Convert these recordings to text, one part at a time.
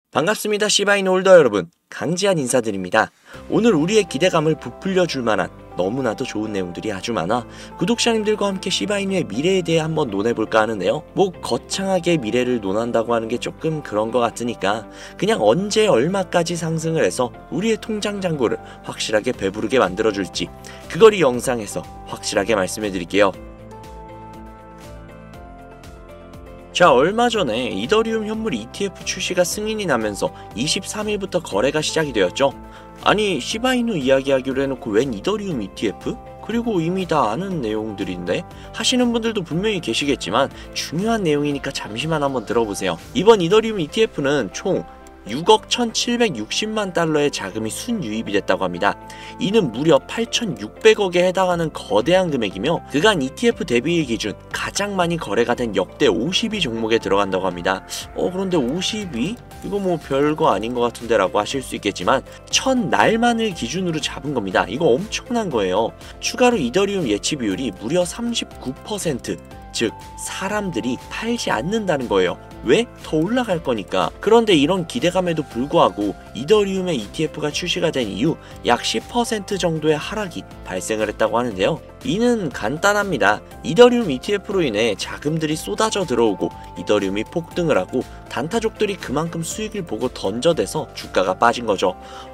반갑습니다. 시바이누 홀더 여러분, 강지한 인사드립니다. 오늘 우리의 기대감을 부풀려 줄 만한 너무나도 좋은 내용들이 아주 많아 구독자님들과 함께 시바이누의 미래에 대해 한번 논해볼까 하는데요. 뭐 거창하게 미래를 논한다고 하는 게 조금 그런 것 같으니까 그냥 언제 얼마까지 상승을 해서 우리의 통장 잔고를 확실하게 배부르게 만들어줄지 그걸 이 영상에서 확실하게 말씀해 드릴게요. 자, 얼마 전에 이더리움 현물 ETF 출시가 승인이 나면서 23일부터 거래가 시작이 되었죠. 아니, 시바이누 이야기하기로 해놓고 웬 이더리움 ETF? 그리고 이미 다 아는 내용들인데 하시는 분들도 분명히 계시겠지만 중요한 내용이니까 잠시만 한번 들어보세요. 이번 이더리움 ETF는 총 6억 1760만 달러의 자금이 순유입이 됐다고 합니다. 이는 무려 8600억에 해당하는 거대한 금액이며 그간 ETF 대비일 기준 가장 많이 거래가 된 역대 50위 종목에 들어간다고 합니다. 그런데 50위? 이거 뭐 별거 아닌 것 같은데 라고 하실 수 있겠지만 첫날만을 기준으로 잡은 겁니다. 이거 엄청난 거예요. 추가로 이더리움 예치 비율이 무려 39%, 즉 사람들이 팔지 않는다는 거예요. 왜? 더 올라갈 거니까. 그런데 이런 기대감에도 불구하고 이더리움의 ETF가 출시가 된 이후 약 10% 정도의 하락이 발생을 했다고 하는데요. 이는 간단합니다. 이더리움 ETF로 인해 자금들이 쏟아져 들어오고 이더리움이 폭등을 하고 단타족들이 그만큼 수익을 보고 던져대서 주가가 빠진 거죠.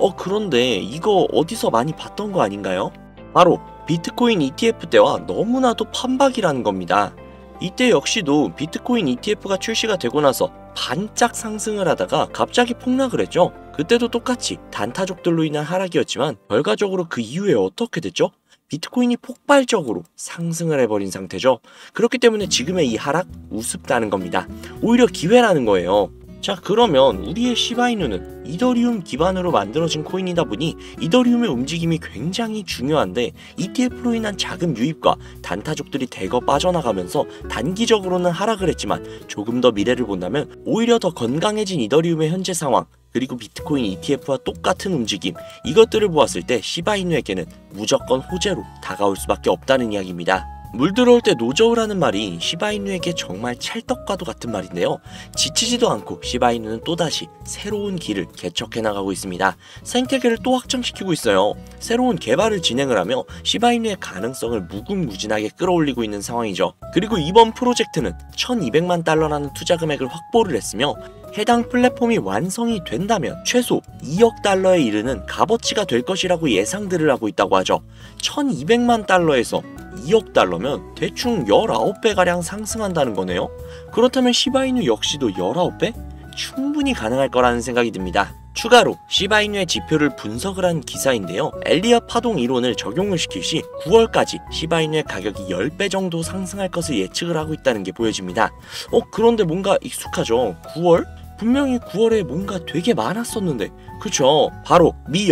그런데 이거 어디서 많이 봤던 거 아닌가요? 바로 비트코인 ETF 때와 너무나도 판박이라는 겁니다. 이때 역시도 비트코인 ETF가 출시가 되고 나서 반짝 상승을 하다가 갑자기 폭락을 했죠. 그때도 똑같이 단타족들로 인한 하락이었지만 결과적으로 그 이후에 어떻게 됐죠? 비트코인이 폭발적으로 상승을 해버린 상태죠. 그렇기 때문에 지금의 이 하락 우습다는 겁니다. 오히려 기회라는 거예요. 자, 그러면 우리의 시바이누는 이더리움 기반으로 만들어진 코인이다 보니 이더리움의 움직임이 굉장히 중요한데 ETF로 인한 자금 유입과 단타족들이 대거 빠져나가면서 단기적으로는 하락을 했지만 조금 더 미래를 본다면 오히려 더 건강해진 이더리움의 현재 상황 그리고 비트코인 ETF와 똑같은 움직임, 이것들을 보았을 때 시바이누에게는 무조건 호재로 다가올 수밖에 없다는 이야기입니다. 물 들어올 때 노저우라는 말이 시바이누에게 정말 찰떡과도 같은 말인데요. 지치지도 않고 시바이누는 또다시 새로운 길을 개척해 나가고 있습니다. 생태계를 또 확장시키고 있어요. 새로운 개발을 진행을 하며 시바이누의 가능성을 무궁무진하게 끌어올리고 있는 상황이죠. 그리고 이번 프로젝트는 1200만 달러라는 투자 금액을 확보를 했으며 해당 플랫폼이 완성이 된다면 최소 2억 달러에 이르는 값어치가 될 것이라고 예상들을 하고 있다고 하죠. 1200만 달러에서 2억 달러면 대충 19배가량 상승한다는 거네요. 그렇다면 시바이누 역시도 19배? 충분히 가능할 거라는 생각이 듭니다. 추가로 시바이누의 지표를 분석을 한 기사인데요. 엘리엇 파동 이론을 적용을 시킬 시 9월까지 시바이누의 가격이 10배 정도 상승할 것을 예측을 하고 있다는 게 보여집니다. 그런데 뭔가 익숙하죠? 9월? 분명히 9월에 뭔가 되게 많았었는데, 그쵸? 바로 미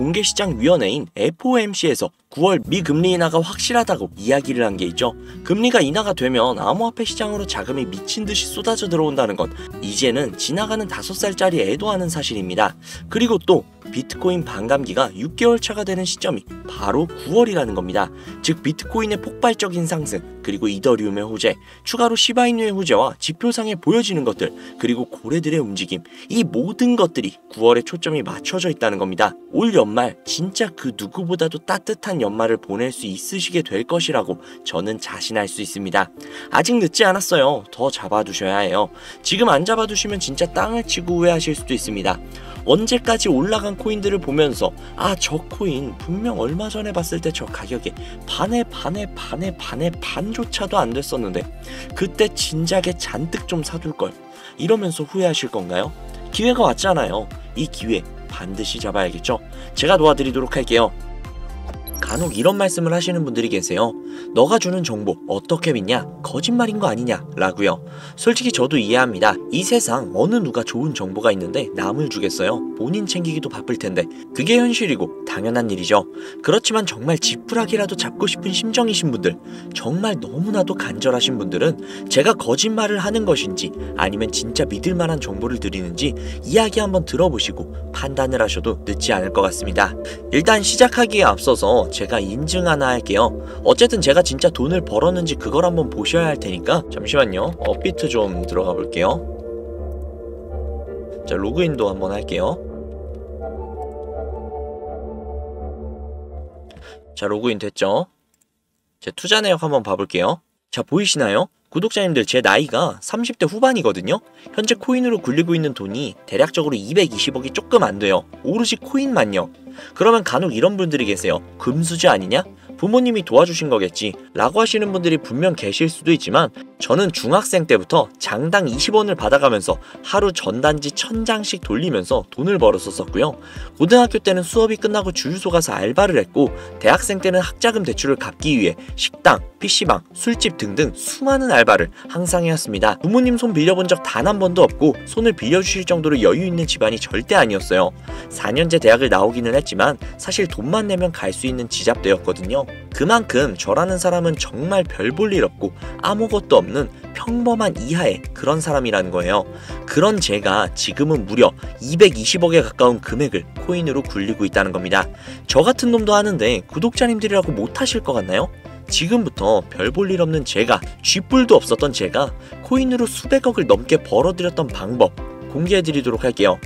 연방공개시장위원회인 FOMC에서 9월 미 금리 인하가 확실하다고 이야기를 한 게 있죠. 금리가 인하가 되면 암호화폐 시장으로 자금이 미친 듯이 쏟아져 들어온다는 건 이제는 지나가는 5살짜리 애도 아는 사실입니다. 그리고 또 비트코인 반감기가 6개월 차가 되는 시점이 바로 9월이라는 겁니다. 즉 비트코인의 폭발적인 상승, 그리고 이더리움의 호재, 추가로 시바이누의 호재와 지표상에 보여지는 것들, 그리고 고래들의 움직임, 이 모든 것들이 9월에 초점이 맞춰져 있다는 겁니다. 올 연말 진짜 그 누구보다도 따뜻한 연말을 보낼 수 있으시게 될 것이라고 저는 자신할 수 있습니다. 아직 늦지 않았어요. 더 잡아두셔야 해요. 지금 안 잡아두시면 진짜 땅을 치고 후회하실 수도 있습니다. 언제까지 올라간 코인들을 보면서 저 코인 분명 얼마 전에 봤을 때 저 가격에 반의 반조차도 안 됐었는데 그때 진작에 잔뜩 좀 사둘걸, 이러면서 후회하실 건가요? 기회가 왔잖아요. 이 기회 반드시 잡아야겠죠? 제가 도와드리도록 할게요. 간혹 이런 말씀을 하시는 분들이 계세요. 너가 주는 정보 어떻게 믿냐? 거짓말인 거 아니냐? 라고요. 솔직히 저도 이해합니다. 이 세상 어느 누가 좋은 정보가 있는데 남을 주겠어요? 본인 챙기기도 바쁠 텐데. 그게 현실이고 당연한 일이죠. 그렇지만 정말 지푸라기라도 잡고 싶은 심정이신 분들, 정말 너무나도 간절하신 분들은 제가 거짓말을 하는 것인지 아니면 진짜 믿을 만한 정보를 드리는지 이야기 한번 들어보시고 판단을 하셔도 늦지 않을 것 같습니다. 일단 시작하기에 앞서서 제가 인증 하나 할게요. 어쨌든 제가 진짜 돈을 벌었는지 그걸 한번 보셔야 할 테니까 잠시만요. 업비트 좀 들어가 볼게요. 자, 로그인도 한번 할게요. 자, 로그인 됐죠? 제 투자 내역 한번 봐볼게요. 자, 보이시나요? 구독자님들, 제 나이가 30대 후반이거든요? 현재 코인으로 굴리고 있는 돈이 대략적으로 220억이 조금 안 돼요. 오로지 코인만요. 그러면 간혹 이런 분들이 계세요. 금수저 아니냐? 부모님이 도와주신 거겠지 라고 하시는 분들이 분명 계실 수도 있지만, 저는 중학생 때부터 장당 20원을 받아가면서 하루 전단지 1000장씩 돌리면서 돈을 벌었었고요. 고등학교 때는 수업이 끝나고 주유소 가서 알바를 했고, 대학생 때는 학자금 대출을 갚기 위해 식당, PC방, 술집 등등 수많은 알바를 항상 해왔습니다. 부모님 손 빌려본 적 단 한 번도 없고 손을 빌려주실 정도로 여유 있는 집안이 절대 아니었어요. 4년제 대학을 나오기는 했지만 사실 돈만 내면 갈 수 있는 지잡대였거든요. 그만큼 저라는 사람은 정말 별 볼 일 없고 아무것도 없는 평범한 이하의 그런 사람이라는 거예요. 그런 제가 지금은 무려 220억에 가까운 금액을 코인으로 굴리고 있다는 겁니다. 저 같은 놈도 하는데 구독자님들이라고 못하실 것 같나요? 지금부터 별 볼 일 없는 제가, 쥐뿔도 없었던 제가 코인으로 수백억을 넘게 벌어들였던 방법 공개해드리도록 할게요.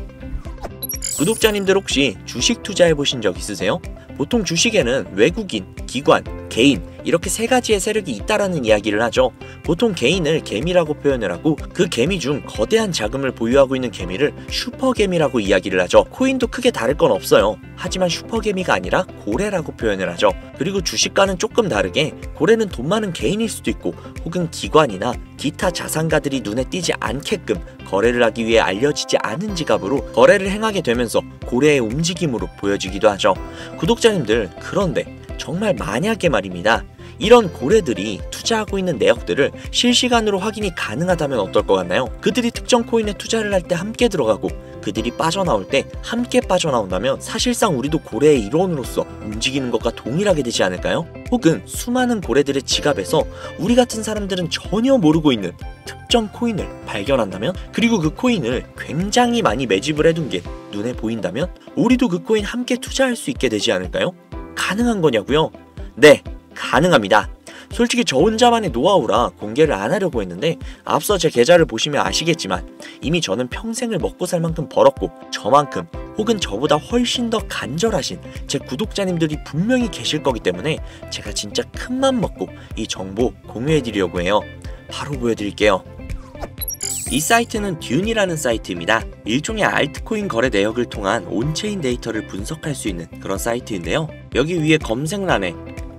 구독자님들 혹시 주식 투자해보신 적 있으세요? 보통 주식에는 외국인, 기관, 개인 이렇게 세 가지의 세력이 있다라는 이야기를 하죠. 보통 개인을 개미라고 표현을 하고, 그 개미 중 거대한 자금을 보유하고 있는 개미를 슈퍼개미라고 이야기를 하죠. 코인도 크게 다를 건 없어요. 하지만 슈퍼개미가 아니라 고래라고 표현을 하죠. 그리고 주식과는 조금 다르게 고래는 돈 많은 개인일 수도 있고, 혹은 기관이나 기타 자산가들이 눈에 띄지 않게끔 거래를 하기 위해 알려지지 않은 지갑으로 거래를 행하게 되면서 고래의 움직임으로 보여지기도 하죠. 구독자님들, 그런데 정말 만약에 말입니다, 이런 고래들이 투자하고 있는 내역들을 실시간으로 확인이 가능하다면 어떨 것 같나요? 그들이 특정 코인에 투자를 할 때 함께 들어가고 그들이 빠져나올 때 함께 빠져나온다면 사실상 우리도 고래의 일원으로서 움직이는 것과 동일하게 되지 않을까요? 혹은 수많은 고래들의 지갑에서 우리 같은 사람들은 전혀 모르고 있는 특정 코인을 발견한다면, 그리고 그 코인을 굉장히 많이 매집을 해둔 게 눈에 보인다면 우리도 그 코인 함께 투자할 수 있게 되지 않을까요? 가능한 거냐고요? 네, 가능합니다. 솔직히 저 혼자만의 노하우라 공개를 안 하려고 했는데, 앞서 제 계좌를 보시면 아시겠지만 이미 저는 평생을 먹고 살 만큼 벌었고, 저만큼 혹은 저보다 훨씬 더 간절하신 제 구독자님들이 분명히 계실 거기 때문에 제가 진짜 큰맘 먹고 이 정보 공유해드리려고 해요. 바로 보여드릴게요. 이 사이트는 듄이라는 사이트입니다. 일종의 알트코인 거래 내역을 통한 온체인 데이터를 분석할 수 있는 그런 사이트인데요. 여기 위에 검색란에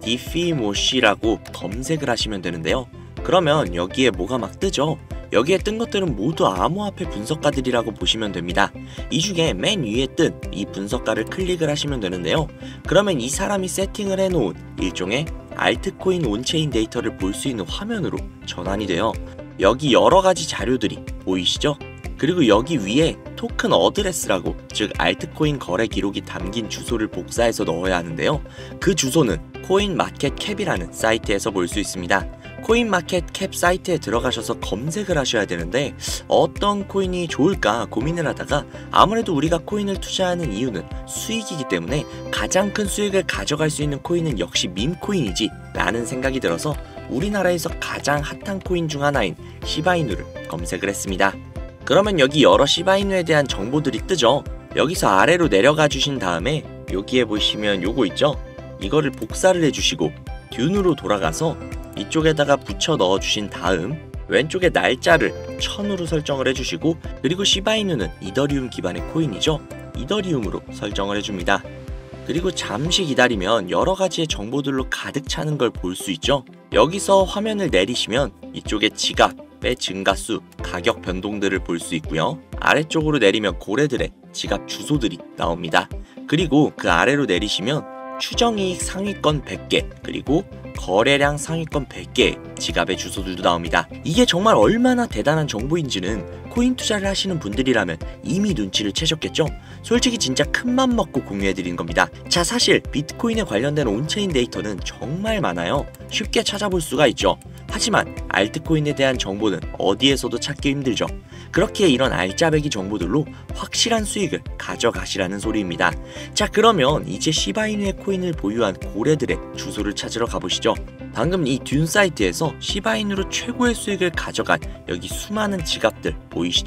디피모시라고 검색을 하시면 되는데요. 그러면 여기에 뭐가 막 뜨죠? 여기에 뜬 것들은 모두 암호화폐 분석가들이라고 보시면 됩니다. 이 중에 맨 위에 뜬 이 분석가를 클릭을 하시면 되는데요. 그러면 이 사람이 세팅을 해놓은 일종의 알트코인 온체인 데이터를 볼 수 있는 화면으로 전환이 돼요. 여기 여러가지 자료들이 보이시죠? 그리고 여기 위에 토큰 어드레스라고, 즉 알트코인 거래 기록이 담긴 주소를 복사해서 넣어야 하는데요. 그 주소는 코인마켓캡이라는 사이트에서 볼 수 있습니다. 코인마켓캡 사이트에 들어가셔서 검색을 하셔야 되는데, 어떤 코인이 좋을까 고민을 하다가 아무래도 우리가 코인을 투자하는 이유는 수익이기 때문에 가장 큰 수익을 가져갈 수 있는 코인은 역시 밈코인이지 라는 생각이 들어서 우리나라에서 가장 핫한 코인 중 하나인 시바이누를 검색을 했습니다. 그러면 여기 여러 시바이누에 대한 정보들이 뜨죠. 여기서 아래로 내려가 주신 다음에 여기에 보시면 요거 있죠? 이거를 복사를 해주시고 듄으로 돌아가서 이쪽에다가 붙여 넣어 주신 다음 왼쪽에 날짜를 1000으로 설정을 해주시고, 그리고 시바이누는 이더리움 기반의 코인이죠. 이더리움으로 설정을 해줍니다. 그리고 잠시 기다리면 여러가지의 정보들로 가득 차는 걸 볼 수 있죠. 여기서 화면을 내리시면 이쪽에 지갑의 증가수, 가격 변동들을 볼 수 있고요. 아래쪽으로 내리면 고래들의 지갑 주소들이 나옵니다. 그리고 그 아래로 내리시면 추정이익 상위권 100개, 그리고 거래량 상위권 100개의 지갑의 주소들도 나옵니다. 이게 정말 얼마나 대단한 정보인지는 코인 투자를 하시는 분들이라면 이미 눈치를 채셨겠죠? 솔직히 진짜 큰맘 먹고 공유해드린 겁니다. 자, 사실 비트코인에 관련된 온체인 데이터는 정말 많아요. 쉽게 찾아볼 수가 있죠. 하지만 알트코인에 대한 정보는 어디에서도 찾기 힘들죠. 그렇기에 이런 알짜배기 정보들로 확실한 수익을 가져가시라는 소리입니다. 자, 그러면 이제 시바이누의 코인을 보유한 고래들의 주소를 찾으러 가보시죠. 방금 이 듄 사이트에서 시바이누로 최고의 수익을 가져간 여기 수많은 지갑들 보이시죠?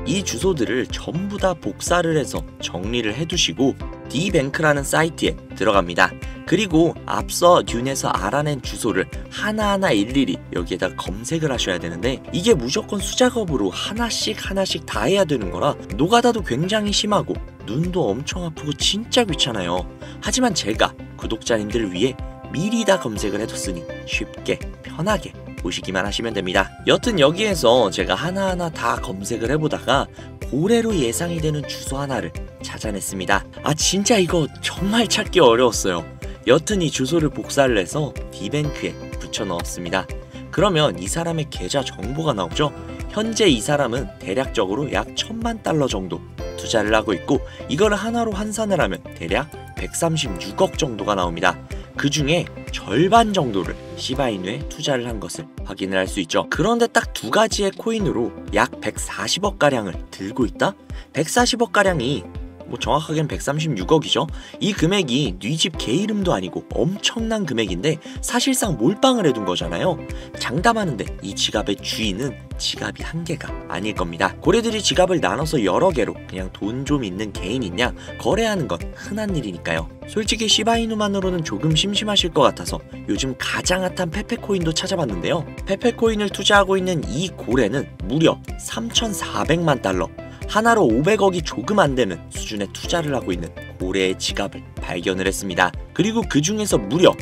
이 주소들을 전부 다 복사를 해서 정리를 해두시고 D뱅크라는 사이트에 들어갑니다. 그리고 앞서 듄에서 알아낸 주소를 하나하나 일일이 여기에다 검색을 하셔야 되는데, 이게 무조건 수작업으로 하나씩 다 해야 되는 거라 노가다도 굉장히 심하고 눈도 엄청 아프고 진짜 귀찮아요. 하지만 제가 구독자님들을 위해 미리 다 검색을 해뒀으니 쉽게 편하게 보시기만 하시면 됩니다. 여튼 여기에서 제가 하나하나 다 검색을 해보다가 고래로 예상이 되는 주소 하나를 찾아냈습니다. 진짜 이거 정말 찾기 어려웠어요. 여튼 이 주소를 복사를 해서 D뱅크에 붙여 넣었습니다. 그러면 이 사람의 계좌 정보가 나오죠. 현재 이 사람은 대략적으로 약 1000만 달러 정도 투자를 하고 있고, 이거를 하나로 환산을 하면 대략 136억 정도가 나옵니다. 그 중에 절반 정도를 시바이누에 투자를 한 것을 확인을 할 수 있죠. 그런데 딱 두 가지의 코인으로 약 140억 가량을 들고 있다? 140억 가량이 정확하게는 136억이죠. 이 금액이 네 집 개 이름도 아니고 엄청난 금액인데 사실상 몰빵을 해둔 거잖아요. 장담하는데 이 지갑의 주인은 지갑이 한 개가 아닐 겁니다. 고래들이 지갑을 나눠서 여러 개로 그냥 돈 좀 있는 개인 있냐 거래하는 건 흔한 일이니까요. 솔직히 시바이누만으로는 조금 심심하실 것 같아서 요즘 가장 핫한 페페코인도 찾아봤는데요. 페페코인을 투자하고 있는 이 고래는 무려 3,400만 달러, 하나로 500억이 조금 안 되는 수준의 투자를 하고 있는 고래의 지갑을 발견을 했습니다. 그리고 그 중에서 무려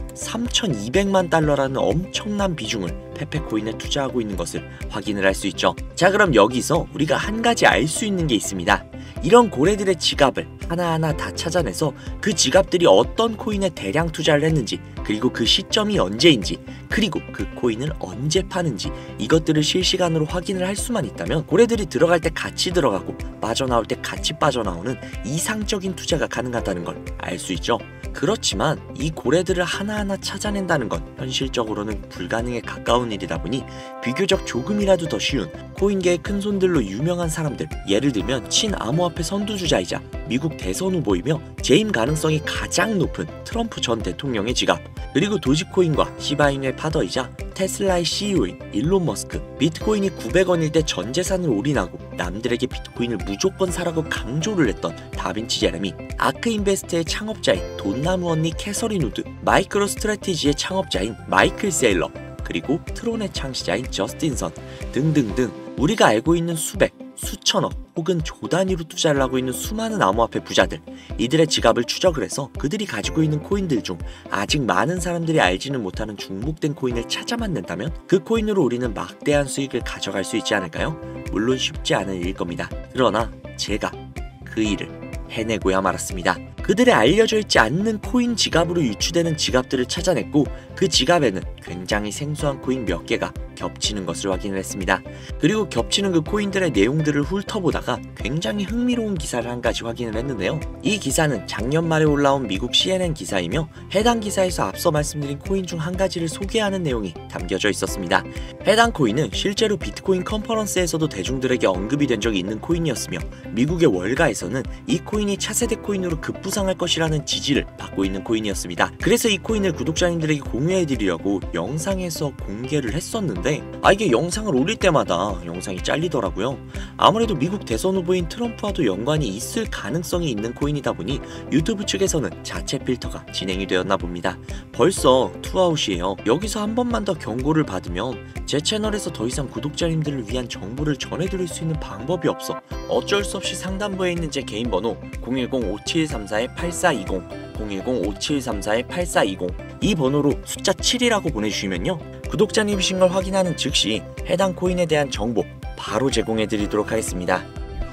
3,200만 달러라는 엄청난 비중을 페페코인에 투자하고 있는 것을 확인을 할 수 있죠. 자, 그럼 여기서 우리가 한 가지 알 수 있는 게 있습니다. 이런 고래들의 지갑을 하나하나 다 찾아내서 그 지갑들이 어떤 코인에 대량 투자를 했는지, 그리고 그 시점이 언제인지, 그리고 그 코인을 언제 파는지, 이것들을 실시간으로 확인을 할 수만 있다면 고래들이 들어갈 때 같이 들어가고 빠져나올 때 같이 빠져나오는 이상적인 투자가 가능하다는 걸 알 수 있죠. 그렇지만 이 고래들을 하나하나 찾아낸다는 건 현실적으로는 불가능에 가까운 일이다 보니 비교적 조금이라도 더 쉬운 코인계의 큰손들로 유명한 사람들, 예를 들면 친암호화폐 선두주자이자 미국 대선 후보이며 재임 가능성이 가장 높은 트럼프 전 대통령의 지갑, 그리고 도지코인과 시바이누의 파더이자 테슬라의 CEO인 일론 머스크, 비트코인이 900원일 때 전 재산을 올인하고 남들에게 비트코인을 무조건 사라고 강조를 했던 다빈치 제레미, 아크인베스트의 창업자인 돈나무 언니 캐서린 우드, 마이크로 스트래티지의 창업자인 마이클 세일러, 그리고 트론의 창시자인 저스틴 선 등등등 우리가 알고 있는 수백, 수천억 혹은 조 단위로 투자를 하고 있는 수많은 암호화폐 부자들, 이들의 지갑을 추적을 해서 그들이 가지고 있는 코인들 중 아직 많은 사람들이 알지는 못하는 중복된 코인을 찾아만 낸다면 그 코인으로 우리는 막대한 수익을 가져갈 수 있지 않을까요? 물론 쉽지 않은 일일 겁니다. 그러나 제가 그 일을 해내고야 말았습니다. 그들의 알려져 있지 않는 코인 지갑으로 유추되는 지갑들을 찾아냈고, 그 지갑에는 굉장히 생소한 코인 몇 개가 겹치는 것을 확인을 했습니다. 그리고 겹치는 그 코인들의 내용들을 훑어보다가 굉장히 흥미로운 기사를 한 가지 확인을 했는데요. 이 기사는 작년 말에 올라온 미국 CNN 기사이며 해당 기사에서 앞서 말씀드린 코인 중 한 가지를 소개하는 내용이 담겨져 있었습니다. 해당 코인은 실제로 비트코인 컨퍼런스에서도 대중들에게 언급이 된 적이 있는 코인이었으며 미국의 월가에서는 이 코인이 차세대 코인으로 급부상할 것이라는 지지를 받고 있는 코인이었습니다. 그래서 이 코인을 구독자님들에게 공유해드리려고 영상에서 공개를 했었는데 이게 영상을 올릴 때마다 영상이 잘리더라고요. 아무래도 미국 대선 후보인 트럼프와도 연관이 있을 가능성이 있는 코인이다 보니 유튜브 측에서는 자체 필터가 진행이 되었나 봅니다. 벌써 투아웃이에요. 여기서 한 번만 더 경고를 받으면 제 채널에서 더 이상 구독자님들을 위한 정보를 전해드릴 수 있는 방법이 없어 어쩔 수 없이 상단부에 있는 제 개인 번호 010-5734-8420 010-5734-8420 이 번호로 숫자 7이라고 보내주시면요, 구독자님이신 걸 확인하는 즉시 해당 코인에 대한 정보 바로 제공해드리도록 하겠습니다.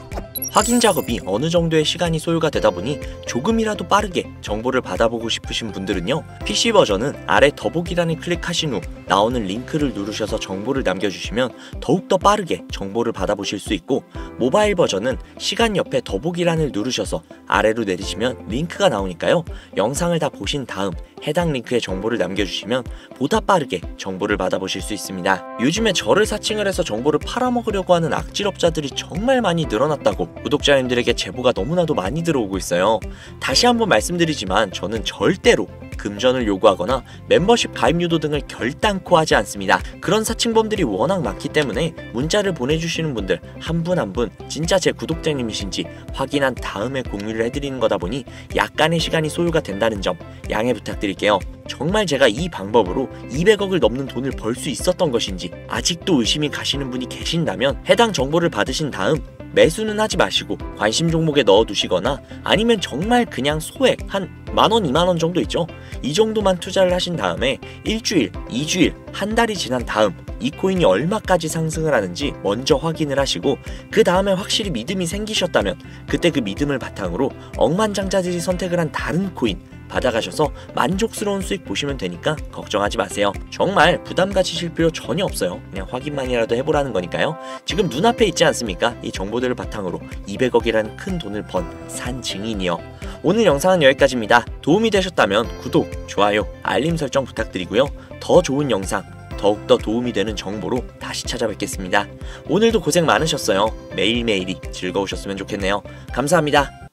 확인 작업이 어느 정도의 시간이 소요가 되다 보니 조금이라도 빠르게 정보를 받아보고 싶으신 분들은요, PC 버전은 아래 더보기란을 클릭하신 후 나오는 링크를 누르셔서 정보를 남겨주시면 더욱더 빠르게 정보를 받아보실 수 있고, 모바일 버전은 시간 옆에 더보기란을 누르셔서 아래로 내리시면 링크가 나오니까요, 영상을 다 보신 다음 해당 링크에 정보를 남겨주시면 보다 빠르게 정보를 받아보실 수 있습니다. 요즘에 저를 사칭을 해서 정보를 팔아먹으려고 하는 악질업자들이 정말 많이 늘어났다고 구독자님들에게 제보가 너무나도 많이 들어오고 있어요. 다시 한번 말씀드리지만 저는 절대로 금전을 요구하거나 멤버십 가입 유도 등을 결단코 하지 않습니다. 그런 사칭범들이 워낙 많기 때문에 문자를 보내주시는 분들 한 분 한 분 진짜 제 구독자님이신지 확인한 다음에 공유를 해드리는 거다 보니 약간의 시간이 소요가 된다는 점 양해 부탁드릴게요. 정말 제가 이 방법으로 200억을 넘는 돈을 벌 수 있었던 것인지 아직도 의심이 가시는 분이 계신다면 해당 정보를 받으신 다음 매수는 하지 마시고 관심 종목에 넣어두시거나 아니면 정말 그냥 소액 한 만원, 2만원 정도 있죠? 이 정도만 투자를 하신 다음에 일주일, 2주일, 한 달이 지난 다음 이 코인이 얼마까지 상승을 하는지 먼저 확인을 하시고 그 다음에 확실히 믿음이 생기셨다면 그때 그 믿음을 바탕으로 억만장자들이 선택을 한 다른 코인 받아가셔서 만족스러운 수익 보시면 되니까 걱정하지 마세요. 정말 부담 가지실 필요 전혀 없어요. 그냥 확인만이라도 해보라는 거니까요. 지금 눈앞에 있지 않습니까? 이 정보들을 바탕으로 200억이라는 큰 돈을 번 산 증인이요. 오늘 영상은 여기까지입니다. 도움이 되셨다면 구독, 좋아요, 알림 설정 부탁드리고요. 더 좋은 영상, 더욱더 도움이 되는 정보로 다시 찾아뵙겠습니다. 오늘도 고생 많으셨어요. 매일매일이 즐거우셨으면 좋겠네요. 감사합니다.